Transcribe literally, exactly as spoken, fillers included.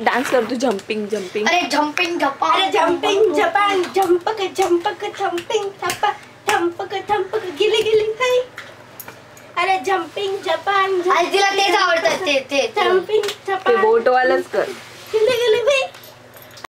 Dance कर तू jumping jumping. अरे जम्पिंग झपांग. अरे जम्पिंग झपांग झंपक झंपक झम्पिंग थपा थंपक थंपक गिली गिली हाय. अरे जम्पिंग झपांग. आज तिला तेच आवडतं ते ते जम्पिंग ते झपांग बोट वालच कर. गिली गिली हाय.